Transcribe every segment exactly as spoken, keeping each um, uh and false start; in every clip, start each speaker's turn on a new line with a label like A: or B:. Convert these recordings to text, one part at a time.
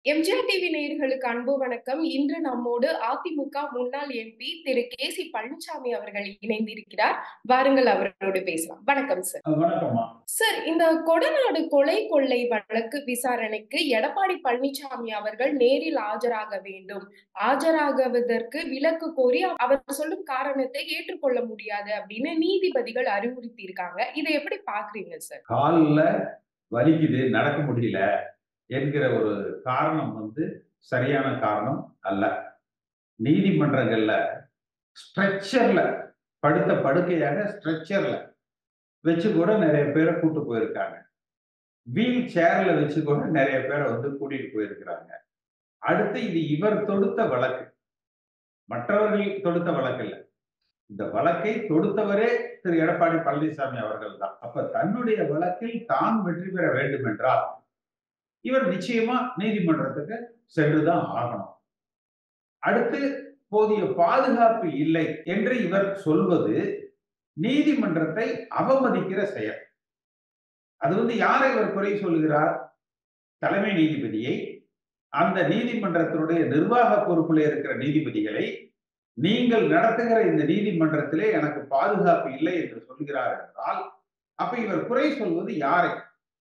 A: MGR TV நேயர்களுக்கு அன்பு வணக்கம். இன்று நம்மோடு அதிமுக முன்னாள் எம்பி திரு கே சி பழனிசாமி அவர்கள் இணைந்திருக்கிறார். வாருங்கள் அவரோடு பேசலாம். வணக்கம் சார்.
B: வணக்கம்மா.
A: சார், இந்த கொடநாடு கொலை கொள்ளை வழக்கு விசாரணைக்கு எடப்பாடி பழனிசாமி அவர்கள் நேரில் ஆஜராக வேண்டும். ஆஜராகுவதற்கு விலக்கு கோரி அவர் சொல்லும் காரணத்தை ஏற்றுக்கொள்ள முடியாது அப்படின்னு நீதிபதிகள் அறிவுறுத்தி இருக்காங்க. இதை எப்படி பாக்குறீங்க சார்?
B: கால்ல வலிக்குது, நடக்க முடியல என்கிற ஒரு காரணம் வந்து சரியான காரணம் அல்ல. நீதிமன்றங்கள்ல ஸ்ட்ரெச்சர்ல படுத்த படுக்கையாக ஸ்ட்ரெச்சர்ல வச்சு கூட நிறைய பேரை கூட்டு போயிருக்காங்க. வீல் சேர்ல வச்சு கூட நிறைய பேரை வந்து கூட்டிட்டு போயிருக்கிறாங்க. அடுத்து இது இவர் தொடுத்த வழக்கு, மற்றவர்கள் தொடுத்த வழக்கு இல்ல. இந்த வழக்கை தொடுத்தவரே திரு எடப்பாடி பழனிசாமி அவர்கள் தான். அப்ப தன்னுடைய வழக்கில் தான் வெற்றி பெற வேண்டும் என்றால் இவர் நிச்சயமா நீதிமன்றத்துக்கு சென்றுதான் ஆகணும். அடுத்து போதிய பாதுகாப்பு இல்லை என்று இவர் சொல்வது நீதிமன்றத்தை அவமதிக்கிற செயல். அது வந்து யாரை இவர் குறை சொல்லுகிறார்? தலைமை நீதிபதியை, அந்த நீதிமன்றத்தினுடைய நிர்வாக பொறுப்பில் இருக்கிற நீதிபதிகளை, நீங்கள் நடத்துகிற இந்த நீதிமன்றத்திலே எனக்கு பாதுகாப்பு இல்லை என்று சொல்கிறார் என்றால் அப்ப இவர் குறை சொல்வது யாரை?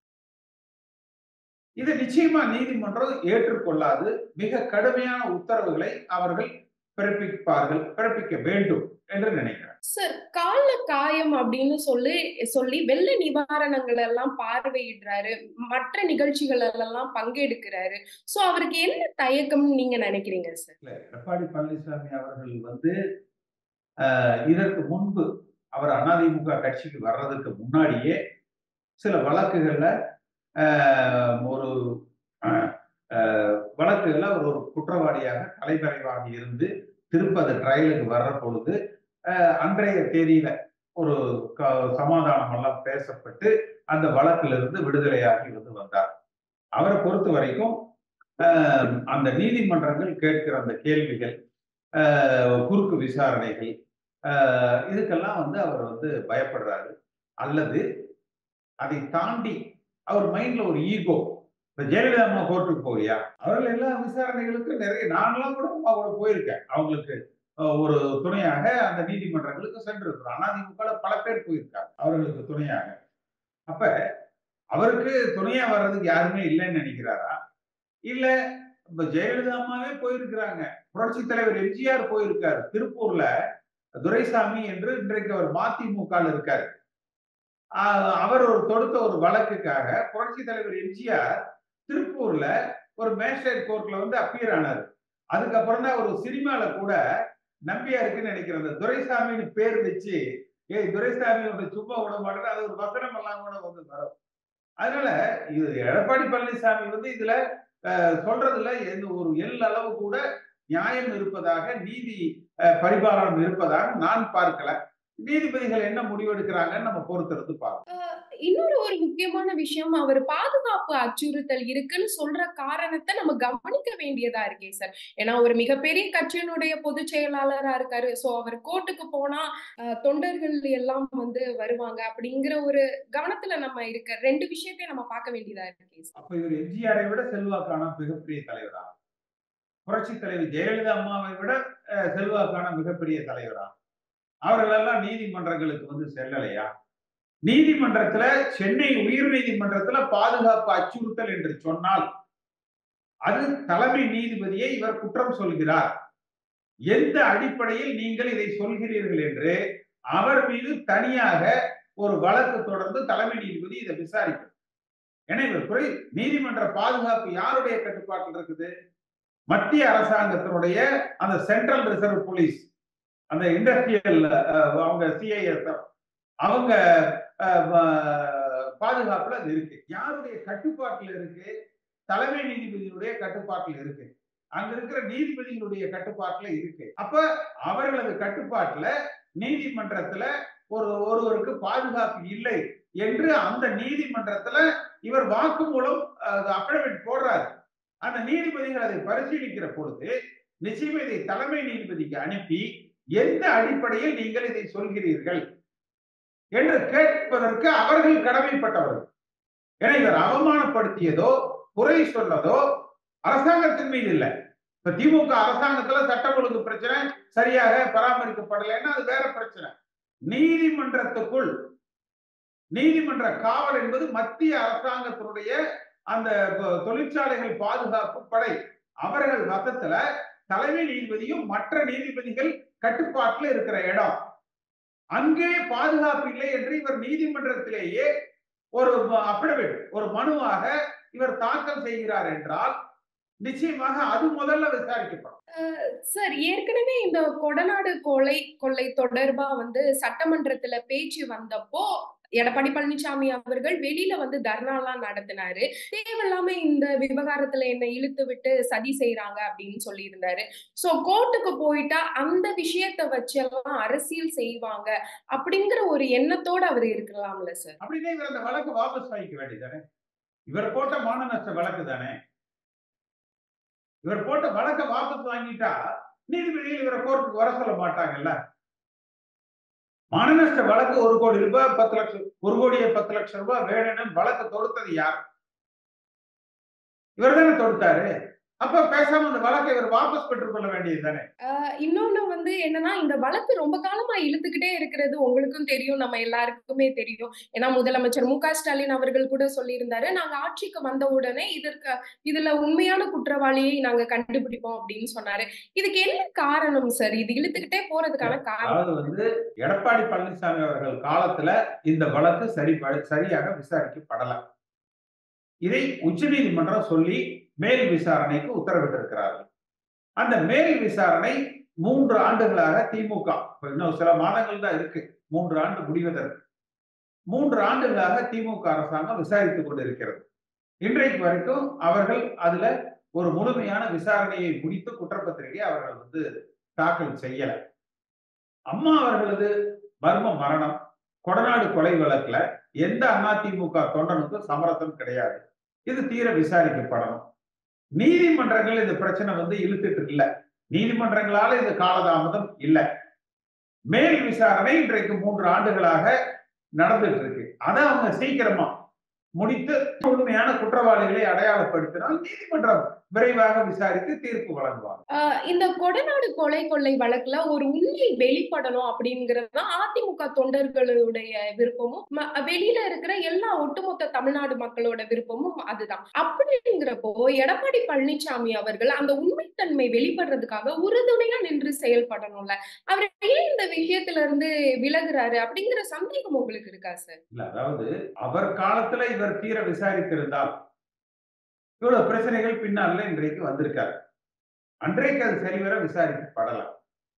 B: இது நிச்சயமா நீதிமன்றம் ஏற்றுக்கொள்ளாது. மிக கடுமையான உத்தரவுகளை அவர்கள் பிறப்பிப்பார்கள், பிறப்பிக்க வேண்டும் என்று நினைக்கிறேன்.
A: சார், கால காயம் அப்படின்னு சொல்லி சொல்லி வெள்ள நிவாரணங்கள் எல்லாம் பார்வையிடுறாரு, மற்ற நிகழ்ச்சிகள் எல்லாம் பங்கெடுக்கிறாரு. சோ அவருக்கு என்ன தயக்கம் நீங்க நினைக்கிறீங்க சார்?
B: இல்ல, எடப்பாடி பழனிசாமி அவர்கள் வந்து இதற்கு முன்பு அவர் அதிமுக கட்சிக்கு வர்றதுக்கு முன்னாடியே சில வழக்குகள்ல ஒரு வழக்குகள்ல அவர் ஒரு குற்றவாளியாக தலைமறைவாக இருந்து திருப்ப அது ட்ரையலுக்கு வர்ற பொழுது அன்றைய தேதியில ஒரு சமாதானம் எல்லாம் பேசப்பட்டு அந்த வழக்கிலிருந்து விடுதலையாகி வந்து வந்தார். அவரை பொறுத்த வரைக்கும் அந்த நீதிமன்றங்கள் கேட்கிற அந்த கேள்விகள், குறுக்கு விசாரணைகள், இதுக்கெல்லாம் வந்து அவர் வந்து பயப்படுறாரு. அல்லது அதை தாண்டி அவர் மைண்ட்ல ஒரு ஈகோ. இப்ப ஜெயலலிதா அம்மா கோர்ட்டுக்கு போவியா? அவர்கள் எல்லா விசாரணைகளுக்கும் நிறைய, நான்லாம் கூட அம்மா கூட போயிருக்கேன். அவங்களுக்கு ஒரு துணையாக அந்த நீதிமன்றங்களுக்கு சென்று இருக்கிறோம். அதிமுக பல பேர் போயிருக்காங்க அவர்களுக்கு துணையாக. அப்ப அவருக்கு துணையா வர்றதுக்கு யாருமே இல்லைன்னு நினைக்கிறாரா? இல்ல இப்ப ஜெயலலிதா அம்மாவே போயிருக்கிறாங்க, புரட்சி தலைவர் எம்ஜிஆர் போயிருக்காரு. திருப்பூர்ல துரைசாமி என்று இன்றைக்கு அவர் மதிமுக இருக்காரு. அவர் ஒரு தொடுத்த ஒரு வழக்குக்காக புரட்சி தலைவர் எம்ஜிஆர் திருப்பூர்ல ஒரு மேஜிஸ்ட்ரேட் கோர்ட்ல வந்து அப்பியர் ஆனார். அதுக்கப்புறம் தான் ஒரு சினிமால கூட நம்பியாருக்குன்னு நினைக்கிற அந்த துரைசாமின்னு பேர் வச்சு, ஏய் துரைசாமி வந்து சும்மா விட மாட்டேன், அது ஒரு வசனம் எல்லாம் கூட வந்து வரும். அதனால இது எடப்பாடி பழனிசாமி வந்து இதுல சொல்றதுல எந்த ஒரு எல் அளவு கூட நியாயம் இருப்பதாக, நீதி பரிபாலனம் இருப்பதாக நான் பார்க்கல. நீதிபதிகள் என்ன முடிவெடுக்கிறாங்கன்னு நம்ம பொறுத்திருந்து பார்க்கணும்.
A: இன்னொரு ஒரு முக்கியமான விஷயம், அவர் பாதுகாப்பு அச்சுறுத்தல் இருக்குன்னு சொல்ற காரணத்தை நம்ம கவனிக்க வேண்டியதா இருக்கே சார். ஏன்னா ஒரு மிகப்பெரிய கட்சியினுடைய பொதுச் செயலாளரா இருக்காரு. சோ அவர் கோர்ட்டுக்கு போனா தொண்டர்கள் எல்லாம் வந்து வருவாங்க அப்படிங்கிற ஒரு கவனத்துல நம்ம இருக்க ரெண்டு விஷயத்தையும் நம்ம பார்க்க வேண்டியதா இருக்கு.
B: அப்ப இவர் எம்ஜிஆரை விட செல்வாக்கான மிகப்பெரிய தலைவரா? புரட்சி தலைவர் ஜெயலலிதா அம்மாவை விட செல்வாக்கான மிகப்பெரிய தலைவரா? அவர்கள் எல்லாம் நீதிமன்றங்களுக்கு வந்து செல்லலையா? நீதிமன்றத்துல, சென்னை உயர் நீதிமன்றத்துல பாதுகாப்பு அச்சுறுத்தல் என்று சொன்னால் அது தலைமை நீதிபதியை இவர் குற்றம் சொல்கிறார். எந்த அடிப்படையில் நீங்கள் இதை சொல்கிறீர்கள் என்று அவர் மீது தனியாக ஒரு வழக்கு தொடர்ந்து தலைமை நீதிபதி இதை விசாரிக்கும். எனவே குறை நீதிமன்ற பாதுகாப்பு யாருடைய கட்டுப்பாட்டில் இருக்குது? மத்திய அரசாங்கத்தினுடைய அந்த சென்ட்ரல் ரிசர்வ் போலீஸ், அந்த இண்டஸ்ட்ரியல் அவங்க சிஐஎஸ், அவங்க பாதுகாப்புல அது இருக்கு. யாருடைய கட்டுப்பாட்டில் இருக்கு? தலைமை நீதிபதியினுடைய கட்டுப்பாட்டில் இருக்கு. அங்க இருக்கிற நீதிபதிகளுடைய கட்டுப்பாட்டுல இருக்கு. அப்ப அவர்களது கட்டுப்பாட்டுல நீதிமன்றத்துல ஒரு ஒருவருக்கு பாதுகாப்பு இல்லை என்று அந்த நீதிமன்றத்துல இவர் வாக்குமூலம் அஃபிடவிட் போடுறாரு. அந்த நீதிபதிகள் அதை பரிசீலிக்கிற பொழுது நிச்சயம் இதை தலைமை நீதிபதிக்கு அனுப்பி எந்த அடிப்படையில் நீங்கள் இதை சொல்கிறீர்கள் என்று கேட்பதற்கு அவர்கள் கடமைப்பட்டவர்கள். என இவர் அவமானப்படுத்தியதோ, குறை சொன்னதோ, அரசாங்கத்தின் மீது இல்ல. இப்ப திமுக அரசாங்கத்துல சட்டம் ஒழுங்கு பிரச்சனை சரியாக பராமரிக்கப்படலைன்னா அது வேற பிரச்சனை. நீதிமன்றத்துக்குள் நீதிமன்ற காவல் என்பது மத்திய அரசாங்கத்தினுடைய அந்த தொழிற்சாலைகள் பாதுகாப்பு படை அவர்கள் வசத்துல தலைமை நீதிபதியும் மற்ற நீதிபதிகள் கட்டுப்பாட்டில் இருக்கிற இடம். அங்கே பாதுகாப்பு இல்லை என்று இவர் நீதிமன்றத்திலேயே ஒரு அபிடவிட் ஒரு மனுவாக இவர் தாக்கல் செய்கிறார் என்றால் நிச்சயமாக அது முதல்ல விசாரிக்கப்படும்.
A: சார், ஏற்கனவே இந்த கொடநாடு கொலை கொள்ளை தொடர்பா வந்து சட்டமன்றத்துல பேச்சு வந்தப்போ எடப்பாடி பழனிசாமி அவர்கள் வெளியில வந்து தர்ணாலாம் நடத்தினாரு. தேவையில்லாம இந்த விவகாரத்துல என்ன இழுத்து விட்டு சதி செய்யறாங்க அப்படின்னு சொல்லி இருந்தாரு. சோ கோர்ட்டுக்கு போயிட்டா அந்த விஷயத்த வச்செல்லாம் அரசியல் செய்வாங்க அப்படிங்கிற ஒரு எண்ணத்தோட அவர் இருக்கலாம்ல சார்?
B: அப்படின்னா இவர் அந்த வழக்கு வாபஸ் வாங்கிக்க வேண்டியதானே? இவர் போட்ட மான நஷ்ட வழக்கு தானே. இவர் போட்ட வழக்க வாபஸ் வாங்கிட்டா நீதிபதிகள் இவரை கோர்ட்டுக்கு வர சொல்ல மாட்டாங்கல்ல. மான நஷ்ட வழக்கு ஒரு கோடி ரூபாய் பத்து லட்சம் ஒரு கோடியே பத்து லட்சம் ரூபாய் வேணும்னு வழக்கு தொடுத்தது யார்? இவர் தானே தொடுத்தாரு. அப்ப பேசாம அந்த வழக்கை இவர் வாபஸ் பெற்றுக் கொள்ள வேண்டியது தானே.
A: இன்னொன்னு வந்து என்னன்னா, இந்த வழக்கு ரொம்ப காலமா இழுத்துக்கிட்டே இருக்கிறது உங்களுக்கும் தெரியும், நம்ம எல்லாருக்குமே தெரியும். ஏன்னா முதலமைச்சர் மு க ஸ்டாலின் அவர்கள் கூட சொல்லியிருந்தாரு, நாங்க ஆட்சிக்கு வந்த உடனே இதற்கு இதுல உண்மையான குற்றவாளியை நாங்க கண்டுபிடிப்போம் அப்படின்னு சொன்னாரு. இதுக்கு என்ன காரணம் சார்? இது இழுத்துக்கிட்டே போறதுக்கான காரணம்?
B: அதாவது வந்து எடப்பாடி பழனிசாமி அவர்கள் காலத்துல இந்த வழக்கு சரி சரியாக விசாரிக்கப்படல. இதை உச்ச நீதிமன்றம் சொல்லி மேல் விசாரணைக்கு உத்தரவிட்டிருக்கிறார்கள். அந்த மேல் விசாரணை மூன்று ஆண்டுகளாக திமுக இன்னும் சில மாதங்கள் தான் இருக்கு மூன்று ஆண்டு முடிவதற்கு. மூன்று ஆண்டுகளாக திமுக அரசாங்கம் விசாரித்துக் கொண்டிருக்கிறது. இன்றைக்கு வரைக்கும் அவர்கள் அதுல ஒரு முழுமையான விசாரணையை முடித்து குற்றப்பத்திரிகை அவர்கள் வந்து தாக்கல் செய்யல. அம்மா அவர்களது மர்ம மரணம் கொடநாடு கொலை வழக்குல எந்த அதிமுக தொண்டனுக்கும் சமரசம் கிடையாது. இது தீர விசாரிக்கப்படணும். நீதிமன்றங்கள் இந்த பிரச்சனை வந்து இழுத்துட்டு இல்ல. நீதிமன்றங்களால இது காலதாமதம் இல்ல. மேல் விசாரணை இன்றைக்கு மூன்று ஆண்டுகளாக நடந்துட்டு இருக்கு. அதை அவங்க சீக்கிரமா முடித்து முழுமையான குற்றவாளிகளை அடையாளப்படுத்தினால் நீதிமன்றம் விரைவாக விசாரித்து தீர்ப்பு வழங்குவாங்க.
A: இந்த கொடநாடு கொலை கொள்ளை வழக்குல ஒரு உண்மை வெளிப்படணும் அப்படிங்கிறது அதிமுக தொண்டர்களுடைய விருப்பமும் வெளியில இருக்கிற எல்லா ஒட்டுமொத்த தமிழ்நாடு மக்களோட விருப்பமும் அதுதான். அப்படிங்கிறப்போ எடப்பாடி பழனிசாமி அவர்கள் அந்த உண்மைத்தன்மை வெளிப்படுறதுக்காக உறுதுணையா நின்று செயல்படணும்ல. அவர் ஏன் இந்த விஷயத்துல இருந்து விலகுறாரு அப்படிங்கிற சந்தேகம் உங்களுக்கு இருக்கா சார்?
B: இல்ல, அதாவது அவர் காலத்துல இவர் தீர விசாரித்திருந்தால் இவ்வளவு பிரச்சனைகள் பின்னால இன்றைக்கு வந்திருக்காரு. அன்றைக்கு அது சரிவர விசாரிக்கப்படலாம்.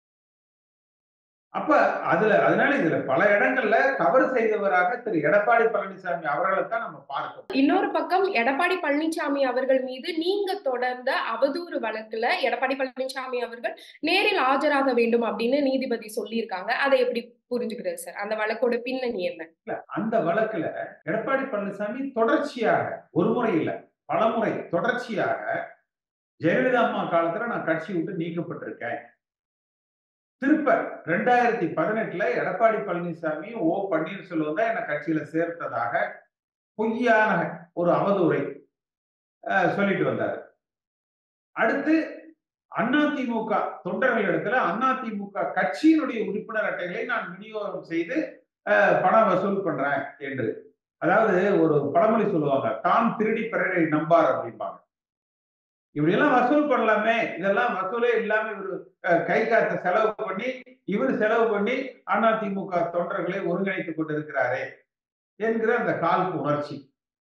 B: அப்ப அதுல அதனால இதுல பல இடங்கள்ல தவறு செய்தவராக திரு எடப்பாடி பழனிசாமி அவர்களை தான் நம்ம பார்க்கணும்.
A: இன்னொரு பக்கம் எடப்பாடி பழனிசாமி அவர்கள் மீது நீங்க தொடர்ந்த அவதூறு வழக்குல எடப்பாடி பழனிசாமி அவர்கள் நேரில் ஆஜராக வேண்டும் அப்படின்னு நீதிபதி சொல்லியிருக்காங்க. அதை எப்படி புரிஞ்சுக்கிறது சார்? அந்த வழக்கோட பின்னணி என்ன?
B: அந்த வழக்குல எடப்பாடி பழனிசாமி தொடர்ச்சியாக ஒரு முறை இல்ல பல முறை தொடர்ச்சியாக ஜெயலலிதா அம்மா காலத்துல நான் கட்சி விட்டு நீக்கப்பட்டிருக்கேன். திருப்ப ரெண்டாயிரத்தி பதினெட்டுல எடப்பாடி பழனிசாமி ஓ பன்னீர்செல்வம் தான் என்ன கட்சியில சேர்த்ததாக பொய்யான ஒரு அவதூறை சொல்லிட்டு வந்தாரு. அடுத்து அதிமுக தொண்டர்கள் இடத்துல அதிமுக கட்சியினுடைய உறுப்பினர் அட்டைகளை நான் விநியோகம் செய்து பணம் வசூல் பண்றேன் என்று, அதாவது ஒரு பழமொழி சொல்லுவாங்க, தான் திருடி பிறரை நம்பார் அப்படிம்பாங்க. இப்படி எல்லாம் வசூல் பண்ணலாமே, இதெல்லாம் வசூலே இல்லாம இவரு கை காத்த செலவு பண்ணி இவர் செலவு பண்ணி அதிமுக தொண்டர்களை ஒருங்கிணைத்துக் கொண்டிருக்கிறாரே என்கிற அந்த காழ்ப்பு உணர்ச்சி,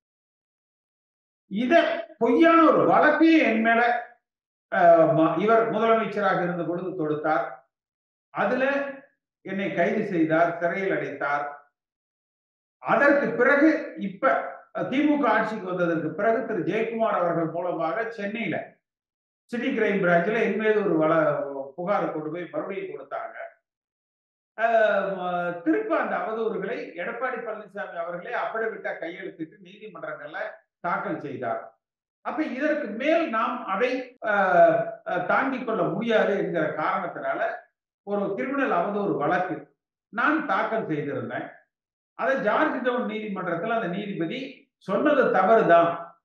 B: இத பொய்யான ஒரு வழக்கையும் என் மேல இவர் முதலமைச்சராக இருந்த பொழுது தொடுத்தார். அதுல என்னை கைது செய்தார், சிறையில் அடைத்தார். அதற்கு பிறகு இப்ப திமுக ஆட்சிக்கு வந்ததற்கு பிறகு திரு ஜெயக்குமார் அவர்கள் மூலமாக சென்னையில சிட்டி கிரைம் பிரான்ச்ல என் மீது ஒரு வள புகாரை கொண்டு போய் மறுபடியும் கொடுத்தாங்க. திருப்ப அந்த அவதூறுகளை எடப்பாடி பழனிசாமி அவர்களே அப்பிடவிட்டா கையெழுத்திட்டு நீதிமன்றங்கள்ல தாக்கல் செய்தார். அப்ப இதற்கு மேல் நாம் அதை தாங்கிக் கொள்ள முடியாது என்கிற காரணத்தினால ஒரு கிரிமினல் அவதூறு வழக்கு நான் தாக்கல் செய்திருந்தேன். அதை ஜார்ஜ் டவுன் நீதிமன்றத்தில் அந்த நீதிபதி சொன்னது தவறுதான்,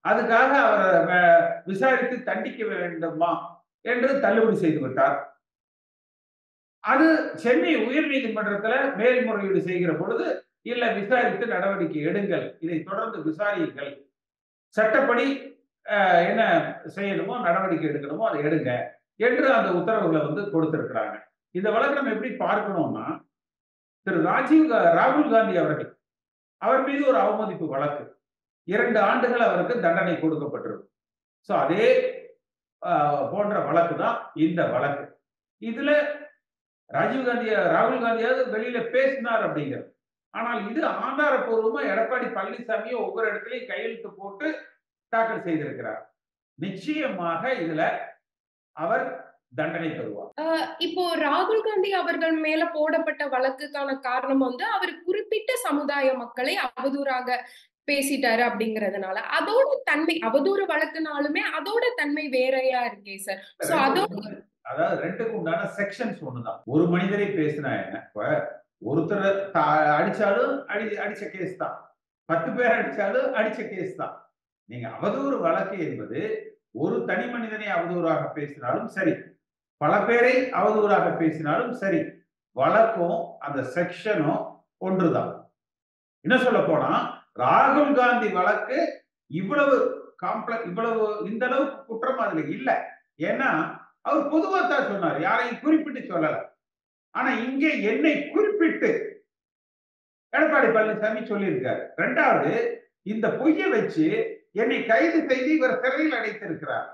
B: அதுக்காக அவரை விசாரித்து தண்டிக்க வேண்டுமா என்று தள்ளுபடி செய்து விட்டார். அது சென்னை உயர் நீதிமன்றத்துல மேல்முறையீடு செய்கிற பொழுது, இல்ல விசாரித்து நடவடிக்கை எடுங்கள், இதை தொடர்ந்து விசாரியுங்கள், சட்டப்படி என்ன செய்யணுமோ நடவடிக்கை எடுக்கணுமோ அதை எடுங்க என்று அந்த உத்தரவுகளை வந்து கொடுத்திருக்கிறாங்க. இந்த வழக்கு நம்ம எப்படி பார்க்கணும்னா, திரு ராஜீவ் ராகுல் காந்தி அவர்கள், அவர் மீது ஒரு அவமதிப்பு வழக்கு, இரண்டு ஆண்டுகள் அவருக்கு தண்டனை கொடுக்கப்பட்டிருக்கு. சோ அதே போன்ற வழக்கு தான் இந்த வழக்கு. இதுல ராஜீவ் காந்தி ராகுல் காந்தியாவது வெளியில பேசினார் அப்படிங்கிறது. ஆனால் இது ஆதாரப்பூர்வமா எடப்பாடி பழனிசாமியை ஒவ்வொரு இடத்துலையும் கையெழுத்து போட்டு தாக்கல் செய்திருக்கிறார். நிச்சயமாக இதுல அவர் தண்டனை பெறுவார்.
A: இப்போ ராகுல் காந்தி அவர்கள் மேல போடப்பட்ட வழக்குக்கான காரணம் வந்து அவர் குறிப்பிட்ட சமுதாய மக்களை அவதூறாக பேசிட்டாரு அப்படிங்கறதுனால, அதோட தன்மை அவதூறு வழக்குனாலுமே அதோட தன்மை வேறையா இருக்கே சார். சோ அதோட
B: அதாவது ரெண்டுக்கு உண்டான செக்ஷன்ஸ் ஒண்ணுதான். ஒரு மனிதரை பேசினா என்ன, இப்ப ஒருத்தர் அடிச்சாலும் அடி அடிச்ச கேஸ் தான், பத்து பேர் அடிச்சாலும் அடிச்ச கேஸ் தான். நீங்க அவதூறு வழக்கு என்பது ஒரு தனி மனிதனை அவதூறாக பேசினாலும் சரி, பல பேரை அவதூறாக பேசினாலும் சரி, வழக்கும் அந்த செக்ஷனும் ஒன்றுதான். என்ன சொல்ல போனா, ராகுல் காந்தி வழக்கு இவ்வளவு காம்ப்ளெக்ஸ், இவ்வளவு இந்த அளவுக்கு குற்றம் அதுல இல்ல. ஏன்னா அவர் பொதுவா தான் சொன்னார், யாரையும் குறிப்பிட்டு சொல்லல. ஆனா இங்கே என்னை குறிப்பிட்டு எடப்பாடி பழனிசாமி சொல்லியிருக்காரு. இரண்டாவது, இந்த பொய்யை வச்சு என்னை கைது செய்து இவர் சிறையில் அடைத்திருக்கிறார்.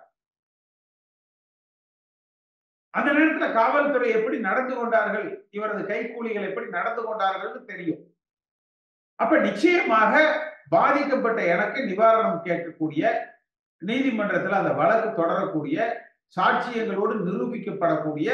B: அந்த நேரத்தில் காவல்துறை எப்படி நடந்து கொண்டார்கள், இவரது கைக்கூலிகள் எப்படி நடந்து கொண்டார்கள் தெரியும். அப்ப நிச்சயமாக பாதிக்கப்பட்ட எனக்கு நிவாரணம் கேட்கக்கூடிய, நீதிமன்றத்தில் அந்த வழக்கு தொடரக்கூடிய, சாட்சியங்களோடு நிரூபிக்கப்படக்கூடிய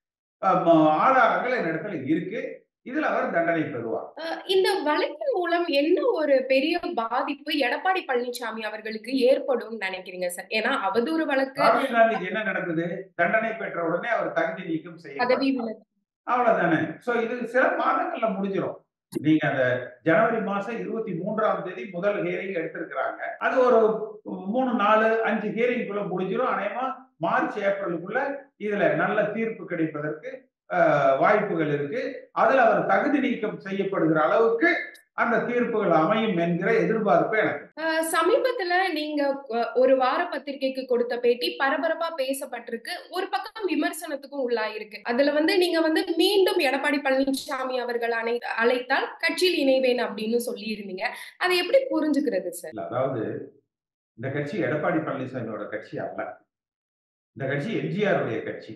B: ஆதாரங்கள் என்னிடத்துல இருக்கு. இதுல அவர் தண்டனை பெறுவார்.
A: இந்த வழக்கின் மூலம் என்ன ஒரு பெரிய பாதிப்பு எடப்பாடி பழனிசாமி அவர்களுக்கு ஏற்படும் நினைக்கிறீங்க சார்? ஏன்னா அவதூறு வழக்கு
B: ராகுல் காந்திக்கு என்ன நடக்குது, தண்டனை பெற்ற உடனே அவர் தகுதி நீக்கம் செய்ய, அவ்வளவுதானே. சோ இது சில மாதங்கள்ல முடிஞ்சிடும். நீங்க அந்த ஜனவரி மாசம் இருபத்தி மூன்றாம் தேதி முதல் ஹியரிங் எடுத்திருக்கிறாங்க. அது ஒரு மூணு நாலு அஞ்சு ஹியரிங்குள்ள முடிஞ்சிடும். அநேகமா மார்ச் ஏப்ரலுக்குள்ள இதுல நல்ல தீர்ப்பு கிடைப்பதற்கு வாய்ப்புகள் இருக்கு. அதுல அவர் தகுதி நீக்கம் செய்யப்படுகிற அளவுக்கு அந்த தீர்ப்புகள் அமையும் என்கிற எதிர்பார்ப்பு எனக்கு.
A: சமீபத்துல நீங்க ஒரு வார பத்திரிகைக்கு கொடுத்த பேட்டி பரபரப்பா பேசப்பட்டிருக்கு, ஒரு பக்கம் விமர்சனத்துக்கும் உள்ளாயிருக்கு. அதுல வந்து நீங்க வந்து மீண்டும் எடப்பாடி பழனிசாமி அவர்கள் அனை அழைத்தால் கட்சியில் இணைவேன் அப்படின்னு சொல்லி இருந்தீங்க. அதை எப்படி புரிஞ்சுக்கிறது சார்?
B: அதாவது இந்த கட்சி எடப்பாடி பழனிசாமியோட கட்சி அல்ல. இந்த கட்சி எம்ஜிஆருடைய கட்சி,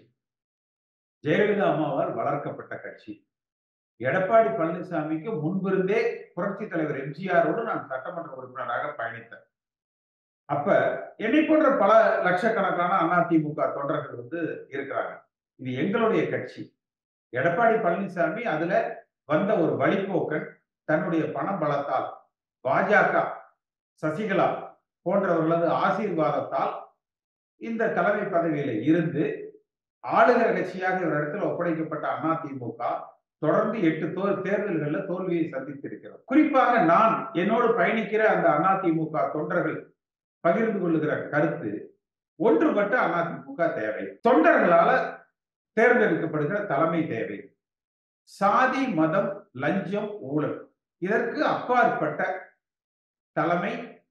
B: ஜெயலலிதா அம்மாவால் வளர்க்கப்பட்ட கட்சி. எடப்பாடி பழனிசாமிக்கு முன்பிருந்தே புரட்சி தலைவர் எம்ஜிஆரோடு நான் சட்டமன்ற உறுப்பினராக பயணித்தேன். அப்ப என்னை போன்ற பல லட்சக்கணக்கான அதிமுக தொண்டர்கள் வந்து இருக்கிறாங்க. இது எங்களுடைய கட்சி. எடப்பாடி பழனிசாமி அதுல வந்த ஒரு வழிபோக்கன் தன்னுடைய பண பலத்தால், பாஜக, சசிகலா போன்றவர்களது ஆசீர்வாதத்தால் இந்த தலைமை பதவியில இருந்து ஆளுகிற கட்சியாக ஒரு இடத்துல ஒப்படைக்கப்பட்ட அதிமுக தொடர்ந்து எட்டு தேர்தல்கள்ல தோல்வியை சந்தித்திருக்கிறது. குறிப்பாக நான் என்னோடு பயணிக்கிற அந்த அதிமுக தொண்டர்கள் பகிர்ந்து கொள்ளுகிற கருத்து, ஒன்றுபட்ட அதிமுக தேவை, தொண்டர்களால தேர்ந்தெடுக்கப்படுகிற தலைமை தேவை, சாதி மதம் லஞ்சம் ஊழல் இதற்கு அப்பாற்பட்ட தலைமை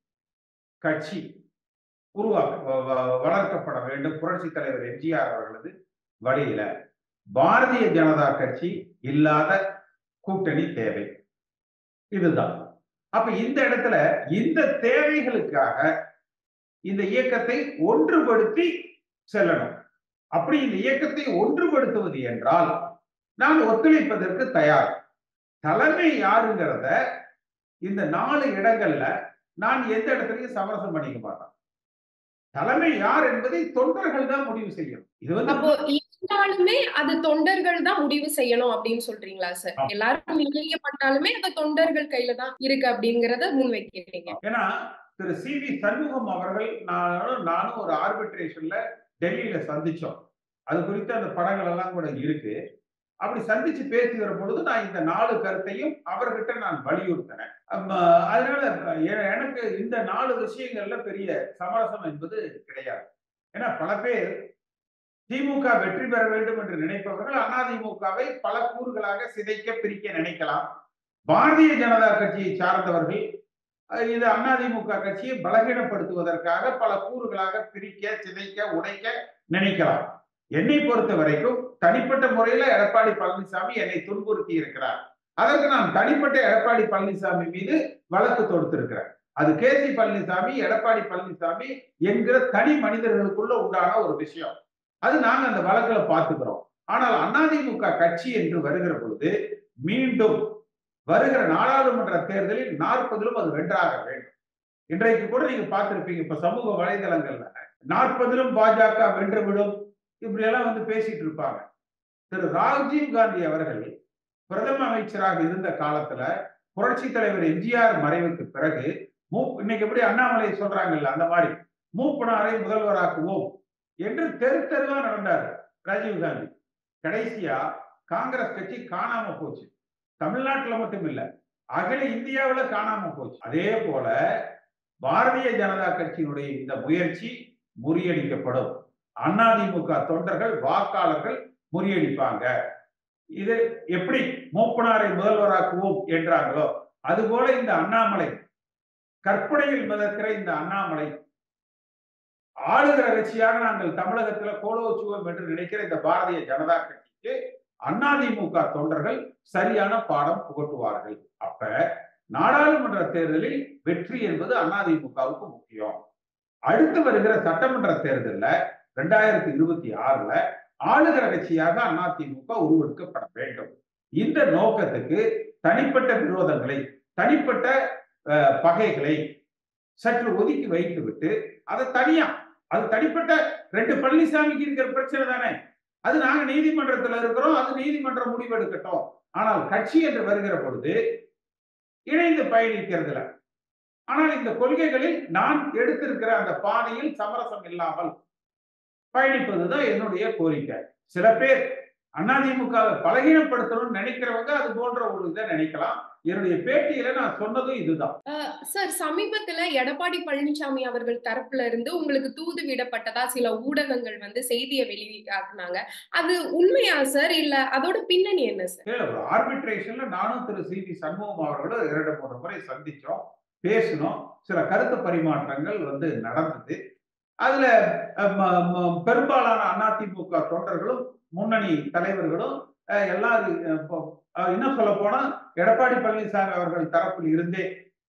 B: கட்சி உருவாக்க வளர்க்கப்பட வேண்டும். புரட்சி தலைவர் எம்ஜிஆர் அவர்களது வழியில பாரதிய ஜனதா கட்சி இல்லாத கூட்டணி தேவை. இதுதான். அப்ப இந்த இடத்துல இந்த தேவைகளுக்காக இந்த இயக்கத்தை ஒன்றுபடுத்தி செல்லணும். அப்படி இந்த இயக்கத்தை ஒன்றுபடுத்துவது என்றால் நான் ஒத்துழைப்பதற்கு தயார். தலைமை யாருங்கிறத இந்த நாலு இடங்கள்ல நான் எந்த இடத்துலையும் சமரசம் பண்ணிக்க மாட்டேன். தலைமை யார் என்பதை தொண்டர்கள் தான் முடிவு செய்யணும். இது வந்து
A: அப்போ இருந்தாலுமே அது தொண்டர்கள் தான் முடிவு செய்யணும் அப்படின்னு சொல்றீங்களா சார்? எல்லாரும் நிர்ணயிக்கப்பட்டாலுமே அந்த தொண்டர்கள் கையில தான் இருக்கு அப்படிங்கறத முன்வைக்கிறீங்க.
B: ஏன்னா திரு சி வி சண்முகம் அவர்கள் நானும் நானும் ஒரு ஆர்பிட்ரேஷன்ல டெல்லியில சந்திச்சோம். அது குறித்து அந்த படங்கள் எல்லாம் கூட இருக்கு. அப்படி சந்திச்சு பேசுகிற பொழுது நான் இந்த நாலு கருத்தையும் அவர்கிட்ட நான் வலியுறுத்தினேன். அதனால எனக்கு இந்த நாலு விஷயங்கள்ல பெரிய சமரசம் என்பது கிடையாது. ஏன்னா பல பேர் திமுக வெற்றி பெற வேண்டும் என்று நினைப்பவர்கள் அதிமுகவை பல கூறுகளாக சிதைக்க பிரிக்க நினைக்கலாம். பாரதிய ஜனதா கட்சியை சார்ந்தவர்கள் இது அதிமுக கட்சியை பலகீனப்படுத்துவதற்காக பல கூறுகளாக பிரிக்க, சிதைக்க, உடைக்க நினைக்கலாம். என்னை பொறுத்த வரைக்கும் தனிப்பட்ட முறையில எடப்பாடி பழனிசாமி என்னை துன்புறுத்தி இருக்கிறார். அதற்கு நான் தனிப்பட்ட எடப்பாடி பழனிசாமி மீது வழக்கு தொடுத்திருக்கிறேன். அது கே சி பழனிசாமி, எடப்பாடி பழனிசாமி என்கிற தனி மனிதர்களுக்குள்ள உண்டான ஒரு விஷயம். அது நாங்க அந்த வழக்குல பார்த்துக்கிறோம். ஆனால் அதிமுக கட்சி என்று வருகிற பொழுது மீண்டும் வருகிற நாடாளுமன்ற தேர்தலில் நாற்பதிலும் அது வென்றாக வேண்டும். இன்றைக்கு கூட நீங்க பார்த்திருப்பீங்க, இப்ப சமூக வலைதளங்கள்ல நாற்பதிலும் பாஜக வென்றுவிடும் இப்படி எல்லாம் வந்து பேசிட்டு இருப்பாங்க. திரு ராஜீவ் காந்தி அவர்கள் பிரதம அமைச்சராக இருந்த காலத்துல புரட்சி தலைவர் எம்ஜிஆர் மறைவுக்கு பிறகு இன்னைக்கு எப்படி அண்ணாமலை சொல்றாங்கல்ல, அந்த மாதிரி மூப்பனாரை முதல்வராக்குவோம் என்று தெரு தெருவா நடந்தார் ராஜீவ் காந்தி. கடைசியா காங்கிரஸ் கட்சி காணாம போச்சு. தமிழ்நாட்டுல மட்டும் இல்ல, அகில இந்தியாவில காணாம போச்சு. அதே போல பாரதிய ஜனதா கட்சியினுடைய இந்த முயற்சி முறியடிக்கப்படும். அதிமுக தொண்டர்கள், வாக்காளர்கள் முறியடிப்பாங்க. இது எப்படி மூப்பனாரை முதல்வராக்குவோம் என்றாங்களோ அதுபோல இந்த அண்ணாமலை, கற்பனையில் மிதக்கிற இந்த அண்ணாமலை, ஆளுகிற கட்சியாக நாங்கள் தமிழகத்துல கோலோச்சுவோம் என்று நினைக்கிற இந்த பாரதிய ஜனதா கட்சிக்கு அதிமுக தொண்டர்கள் சரியான பாடம் புகட்டுவார்கள். அப்ப நாடாளுமன்ற தேர்தலில் வெற்றி என்பது அதிமுகவுக்கு முக்கியம். அடுத்து வருகிற சட்டமன்ற தேர்தலில் இரண்டாயிரத்தி இருபத்தி ஆறுல ஆளுகிற கட்சியாக அதிமுக உருவெடுக்கப்பட வேண்டும். இந்த நோக்கத்துக்கு தனிப்பட்ட விரோதங்களை, தனிப்பட்ட பகைகளை சற்று ஒதுக்கி வைத்து விட்டு அதை தனியா, அது தனிப்பட்ட ரெண்டு பழனிசாமிக்கு இருக்கிற பிரச்சனை தானே, அது நாங்க நீதிமன்றத்தில் இருக்கிறோம், அது நீதிமன்றம் முடிவெடுக்கட்டும். ஆனால் கட்சி என்று வருகிற பொழுது இணைந்து பயணிக்கிறதுல, ஆனால் இந்த கொள்கைகளில் நான் எடுத்திருக்கிற அந்த பாதையில் சமரசம் இல்லாமல் பயணிப்பதுதான் என்னுடைய கோரிக்கை. சில பேர் அதிமுக பலகீனப்படுத்தணும்னு நினைக்கிறவங்க அது போன்ற ஒரு இதை நினைக்கலாம். என்னுடைய பேட்டியில நான் சொன்னதும் இதுதான்.
A: சார், சமீபத்துல எடப்பாடி பழனிசாமி அவர்கள் தரப்புல இருந்து உங்களுக்கு தூது விடப்பட்டதா சில ஊடகங்கள் வந்து செய்தியை வெளியாக்குனாங்க. அது உண்மையா சார், இல்ல அதோட பின்னணி என்ன சார்?
B: இல்ல, ஒரு ஆர்பிட்ரேஷன்ல நானும் திரு சி வி சண்முகம் அவர்களும் இரண்டு மூன்று முறை சந்திச்சோம், பேசணும். சில கருத்து பரிமாற்றங்கள் வந்து நடந்தது. அதுல பெரும்பாலான அதிமுக தொண்டர்களும் முன்னணி தலைவர்களும் எல்லாரும், இன்னும் சொல்ல போனா எடப்பாடி பழனிசாமி அவர்கள் தரப்பில் இருந்தே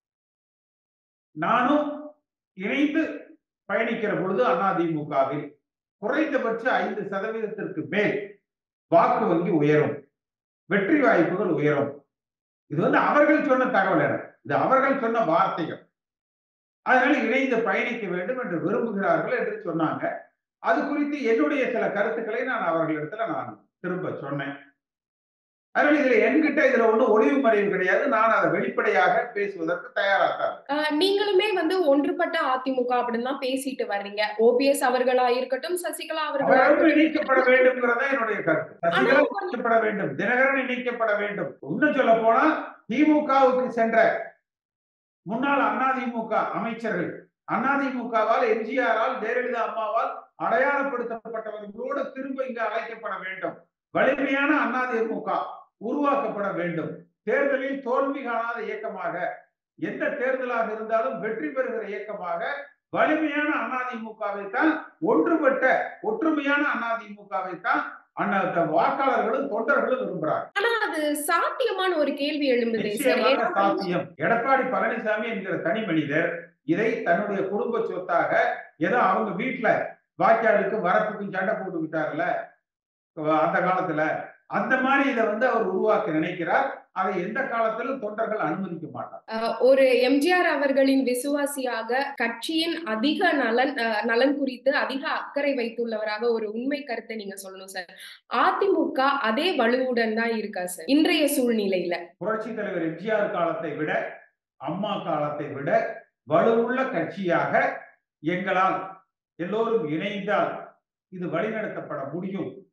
B: நானும் இணைந்து பயணிக்கிற பொழுது அதிமுகவில் குறைந்தபட்ச ஐந்து சதவீதத்திற்கு மேல் வாக்கு வங்கி உயரும், வெற்றி வாய்ப்புகள் உயரும். இது வந்து அவர்கள் சொன்ன தகவல், எனக்கு இது அவர்கள் சொன்ன வார்த்தைகள். அதனால இணைந்து பயணிக்க வேண்டும் என்று விரும்புகிறார்கள் என்று சொன்னாங்க. அது குறித்து என்னுடைய சில கருத்துக்களை நான் அவர்களிடத்துல நான் திரும்ப சொன்னேன். அதனால இதுல என்கிட்ட இதுல ஒண்ணு ஒளிவு மறைவு கிடையாது. நான் அதை வெளிப்படையாக பேசுவதற்கு தயாராக.
A: நீங்களுமே வந்து ஒன்றுபட்ட அதிமுக அப்படின்னு தான் பேசிட்டு வர்றீங்க. ஓபிஎஸ் அவர்களா இருக்கட்டும், சசிகலா அவர்கள்
B: இணைக்கப்பட வேண்டும்ங்கிறதா என்னுடைய கருத்து. சசிகலா இணைக்கப்பட வேண்டும், தினகரன் இணைக்கப்பட வேண்டும். இன்னும் சொல்ல போனா திமுகவுக்கு சென்ற முன்னாள் அதிமுக அமைச்சர்கள், அதிமுகவால், எம்ஜிஆரால், ஜெயலலிதா அம்மாவால் அடையாளப்படுத்தப்பட்டவர்களோடு திரும்ப இங்கு அழைக்கப்பட வேண்டும். வலிமையான அதிமுக உருவாக்கப்பட வேண்டும். தேர்தலில் தோல்வி காணாத இயக்கமாக, எந்த தேர்தலாக இருந்தாலும் வெற்றி பெறுகிற இயக்கமாக வலிமையான அதிமுகவை தான், ஒன்றுபட்ட ஒற்றுமையான அதிமுகவை தான் வாக்காளர்களும் தொண்டர்களும் விரும்புகிறார்.
A: ஆனா அது சாத்தியமான ஒரு கேள்வி எழும்புது.
B: சாத்தியம். எடப்பாடி பழனிசாமி என்கிற தனி மனிதர் இதை தன்னுடைய குடும்ப சொத்தாக, ஏதோ அவங்க வீட்டுல வாய்க்காலுக்கு வரப்புக்கும் சண்டை போட்டு விட்டார்ல அந்த காலத்துல, அந்த மாதிரி இதை வந்து அவர் உருவாக்க நினைக்கிறார். அதை எந்த காலத்திலும் தொண்டர்கள் அனுமதிக்க மாட்டார்.
A: ஒரு எம்ஜிஆர் அவர்களின் விசுவாசியாக, கட்சியின் அதிக நலன் நலன் குறித்து அதிக அக்கறை வைத்துள்ளவராக ஒரு உண்மை கருத்தை நீங்க சொல்லணும் சார். அதிமுக அதே வலுவுடன் தான் இருக்கா சார் இன்றைய சூழ்நிலையில?
B: புரட்சி தலைவர் எம்ஜிஆர் காலத்தை விட, அம்மா காலத்தை விட வலுவுள்ள கட்சியாக எங்களால் எல்லோரும் இணைந்தால் இது வழிநடத்தப்பட முடியும்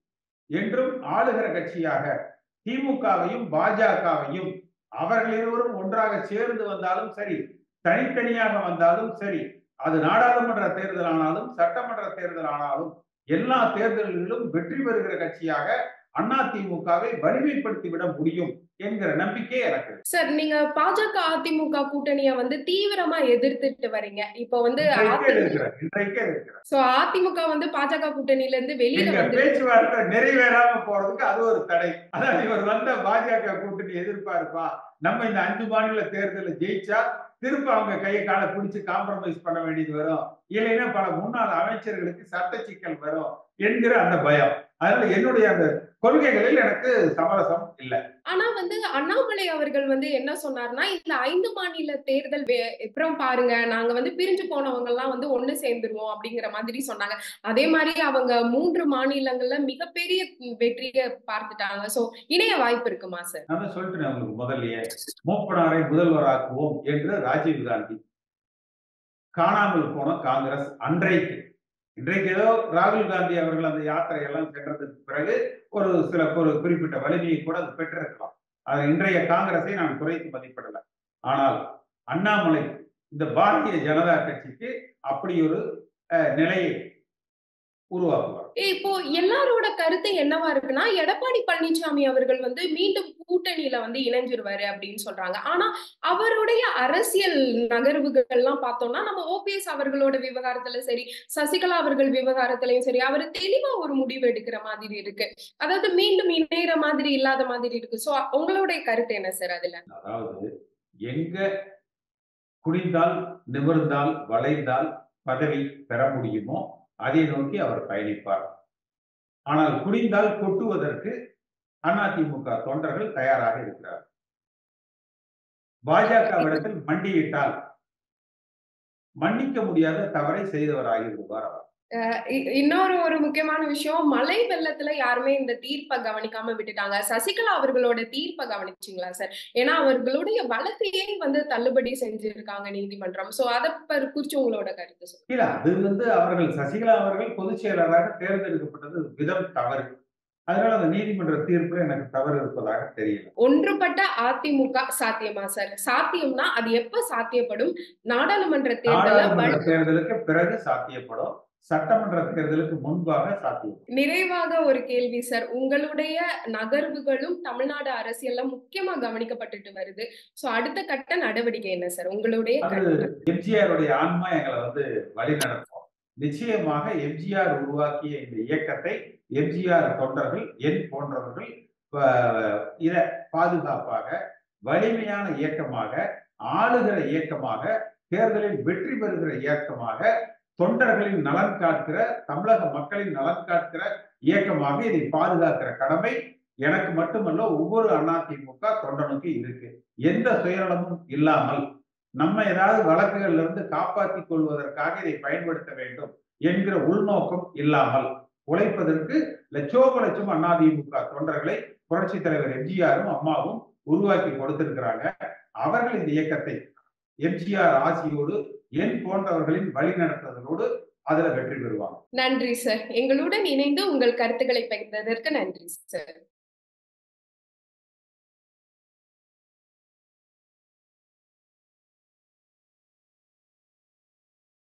B: என்றும் ஆளுகிற கட்சியாக திமுகவையும் பாஜகவையும் அவர்கள் இருவரும் ஒன்றாக சேர்ந்து வந்தாலும் சரி, தனித்தனியாக வந்தாலும் சரி, அது நாடாளுமன்ற தேர்தல் ஆனாலும் சட்டமன்ற தேர்தல் ஆனாலும் எல்லா தேர்தல்களிலும் வெற்றி பெறுகிற கட்சியாக அதிமுகவை வலிமைப்படுத்திவிட முடியும் என்கிற நம்பிக்கை எனக்கு.
A: சார், நீங்க பாஜக அதிமுக கூட்டணிய வந்து தீவிரமா எதிர்த்துட்டு வரீங்க. இப்போ வந்து அதிமுக வந்து பாஜக கூட்டணியில இருந்து வெளியில வந்து
B: பேச்சுவார்த்தை நிறைவேறாம போறதுக்கு அது ஒரு தடை. அதாவது இவர் வந்த பாஜக கூட்டணி எதிர்பார்ப்பா நம்ம இந்த அஞ்சு மாநில தேர்தலில் ஜெயிச்சா திரும்ப அவங்க கையை காலை பிடிச்சு காம்ப்ரமைஸ் பண்ண வேண்டியது வரும், இல்லைன்னா பல முன்னாள் அமைச்சர்களுக்கு சட்ட சிக்கல் வரும் என்கிற அந்த பயம். அதனால என்னுடைய அந்த கொள்கைகளில் எனக்கு சமரசம் இல்லை.
A: ஆனா வந்து அண்ணாமலை அவர்கள் வந்து என்ன சொன்னார்னா, இந்த ஐந்து மாநில தேர்தல் அப்புறம் பாருங்க, நாங்க வந்து பிரிஞ்சு போனவங்க எல்லாம் வந்து ஒண்ணு சேர்ந்துருவோம் அப்படிங்கிற மாதிரி சொன்னாங்க. அதே மாதிரி அவங்க மூன்று மாநிலங்கள்ல மிகப்பெரிய வெற்றியை பார்த்துட்டாங்க. சோ இணைய வாய்ப்பு இருக்குமா சார்?
B: நான் சொல்லிட்டேன் உங்களுக்கு முதல்லயே, மூப்பனாரை முதல்வராக்குவோம் என்று ராஜீவ் காந்தி, காணாமல் போன காங்கிரஸ் அன்றைக்கு, இன்றைக்கு ஏதோ ராகுல் காந்தி அவர்கள் அந்த யாத்திரை எல்லாம் சென்றதுக்கு பிறகு ஒரு சில ஒரு குறிப்பிட்ட வலிமையை கூட அது பெற்றிருக்கலாம். அது இன்றைய காங்கிரஸை நான் குறைத்து மதிப்பிடல. ஆனால் அண்ணாமலை இந்த பாரதிய ஜனதா கட்சிக்கு அப்படி ஒரு நிலையை உருவாக்குவார்.
A: இப்போ எல்லாரோட கருத்து என்னவா இருக்குன்னா, எடப்பாடி பழனிசாமி அவர்கள் வந்து மீண்டும் கூட்டணியில வந்து இணைஞ்சிருவாரு அப்படின்னு சொல்றாங்க. ஆனா அவருடைய அரசியல் நகர்வுகள் எல்லாம் பார்த்தோம்னா, நம்ம ஓபிஎஸ் அவர்களோட விவகாரத்துல சரி, சசிகலா அவர்கள் விவகாரத்திலையும் சரி, அவர் தெளிவா ஒரு முடிவு எடுக்கிற மாதிரி இருக்கு. அதாவது மீண்டும் இணைகிற மாதிரி இல்லாத மாதிரி இருக்கு. சோ உங்களுடைய கருத்து என்ன சார் அதுல?
B: அதாவது எங்க குனிந்தால் நிமிர்ந்தால் வளைந்தால் பதவி பெற முடியுமோ அதை நோக்கி அவர் பயணிப்பார். ஆனால் குனிந்தால் கொட்டுவதற்கு அதிமுக தொண்டர்கள் தயாராக இருக்கிறார். பாஜகவிடத்தில் மண்டியிட்டால் மன்னிக்க முடியாத தவறை செய்தவராக இருப்பார் அவர்.
A: இன்னொரு ஒரு முக்கியமான விஷயம், மழை வெள்ளத்துல யாருமே இந்த தீர்ப்பை கவனிக்காம விட்டுட்டாங்க. சசிகலா அவர்களோட தீர்ப்பை கவனிச்சீங்களா சார்? ஏன்னா அவர்களுடைய வழக்கையே வந்து தள்ளுபடி செஞ்சிருக்காங்க நீதிமன்றம். சோ அதை குறிச்சு உங்களோட கருத்து சொல்லுங்க.
B: இல்ல, அது வந்து அவர்கள் சசிகலா அவர்கள் பொதுச் செயலராக தேர்ந்தெடுக்கப்பட்டது விதம் தவறு. அதனால அந்த நீதிமன்ற தீர்ப்புல எனக்கு தவறு இருப்பதாக தெரியல.
A: ஒன்றுபட்ட அதிமுக சாத்தியமா சார்? சாத்தியம்னா அது எப்ப சாத்தியப்படும்? நாடாளுமன்ற தேர்தல்
B: தேர்தலுக்கு பிறகு சாத்தியப்படும், சட்டமன்ற தேர்தலுக்கு முன்பாக சாத்தியம்.
A: நிறைவாக ஒரு கேள்வி சார், உங்களுடைய நகர்வுகளும் தமிழ்நாடு அரசியல்ல முக்கியமா கவனிக்கப்பட்டுட்டு வருது. சோ அடுத்த கட்ட நடவடிக்கை என்ன சார் உங்களுடைய?
B: எம்ஜிஆருடைய ஆன்மா எங்களை வந்து வழி நடத்தும். நிச்சயமாக எம்ஜிஆர் உருவாக்கிய இந்த இயக்கத்தை எம்ஜிஆர் தொண்டர்கள், என் போன்றவர்கள் இத பாதுகாப்பாக வலிமையான இயக்கமாக, ஆளுகிற இயக்கமாக, தேர்தலில் வெற்றி பெறுகிற இயக்கமாக, தொண்டர்களின் நலன் காக்கிற, தமிழக மக்களின் நலன் காக்கிற இயக்கமாக இதை பாதுகாக்கிற கடமை எனக்கு மட்டுமல்ல ஒவ்வொரு அதிமுக தொண்டனுக்கு இருக்கு. எந்த சுயநலமும் இல்லாமல் நம்ம ஏதாவது வழக்குகள்ல இருந்து காப்பாற்றிக் கொள்வதற்காக இதை பயன்படுத்த வேண்டும் என்கிற உள்நோக்கம் இல்லாமல் உழைப்பதற்கு லட்சோப லட்சம் அதிமுக தொண்டர்களை புரட்சி தலைவர் எம்ஜிஆரும் அம்மாவும் உருவாக்கி கொடுத்திருக்கிறாங்க. அவர்கள் இந்த இயக்கத்தை எம்ஜிஆர் ஆசியோடு, என் போன்றவர்களின் வழி நடத்துவதோடு அதுல வெற்றி பெறுவாங்க.
A: நன்றி சார். எங்களுடன் இணைந்து உங்கள் கருத்துக்களை பகிர்ந்ததற்கு நன்றி சார்.